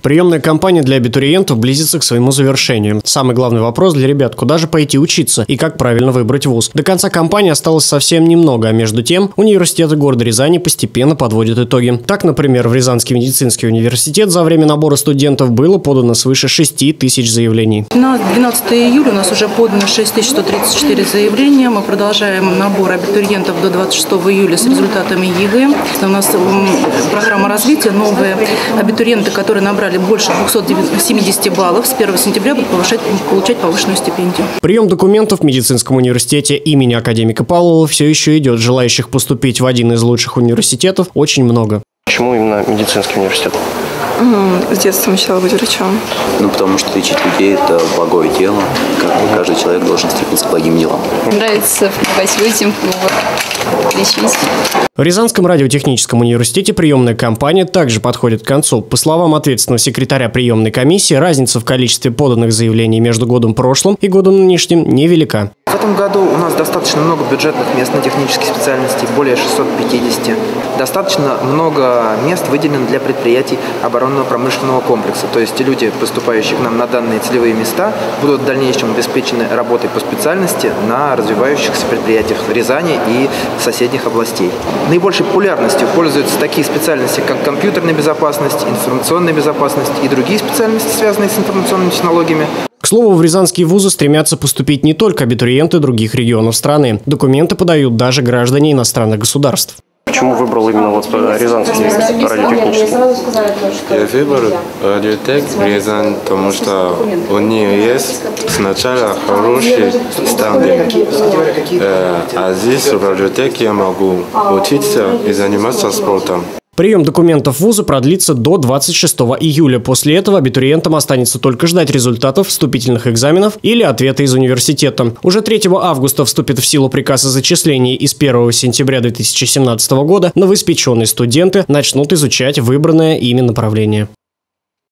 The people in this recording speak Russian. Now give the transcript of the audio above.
Приемная кампания для абитуриентов близится к своему завершению. Самый главный вопрос для ребят – куда же пойти учиться и как правильно выбрать вуз. До конца кампании осталось совсем немного, а между тем университеты города Рязани постепенно подводят итоги. Так, например, в Рязанский медицинский университет за время набора студентов было подано свыше 6 тысяч заявлений. На 12 июля у нас уже подано 6134 заявления. Мы продолжаем набор абитуриентов до 26 июля с результатами ЕГЭ. У нас программа развития, новые абитуриенты, которые набрали больше 270 баллов, с 1 сентября будут получать повышенную стипендию. Прием документов в медицинском университете имени академика Павлова все еще идет. Желающих поступить в один из лучших университетов очень много. Почему именно медицинский университет? С детства мечтала быть врачом. Потому что лечить людей – это благое дело. Каждый человек должен стремиться к благим делам. Нравится помогать людям, лечить. В Рязанском радиотехническом университете приемная кампания также подходит к концу. По словам ответственного секретаря приемной комиссии, разница в количестве поданных заявлений между годом прошлым и годом нынешним невелика. В этом году у нас достаточно много бюджетных мест на технические специальности, более 650. Достаточно много мест выделено для предприятий оборонного промышленного комплекса. То есть люди, поступающие к нам на данные целевые места, будут в дальнейшем обеспечены работой по специальности на развивающихся предприятиях в Рязани и соседних областей. Наибольшей популярностью пользуются такие специальности, как компьютерная безопасность, информационная безопасность и другие специальности, связанные с информационными технологиями. К слову, в рязанские вузы стремятся поступить не только абитуриенты других регионов страны. Документы подают даже граждане иностранных государств. Почему выбрал именно Рязанский радиотехнический? Я выбрал радиотех Рязань, потому что у нее есть сначала хороший стандарт. А здесь в радиотеке я могу учиться и заниматься спортом. Прием документов в вузы продлится до 26 июля. После этого абитуриентам останется только ждать результатов вступительных экзаменов или ответа из университета. Уже 3 августа вступит в силу приказ о зачислении, и с 1 сентября 2017 года новоиспеченные студенты начнут изучать выбранное ими направление.